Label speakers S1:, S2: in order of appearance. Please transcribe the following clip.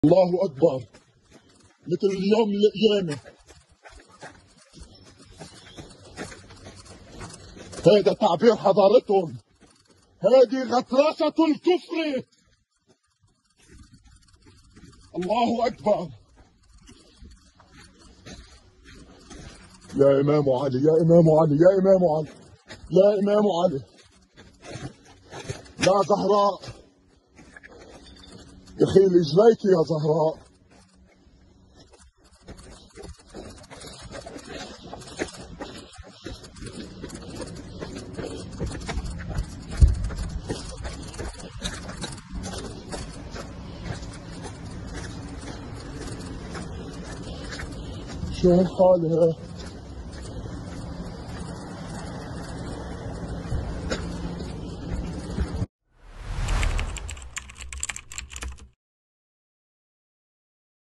S1: الله أكبر، مثل اليوم من القيامة. هذا تعبير حضارتهم، هذه غطرسة الكفر. الله أكبر. يا إمام علي، يا إمام علي، يا إمام علي، يا إمام علي، يا زهراء، يخيل رجليك يا زهراء. شو هالحالة؟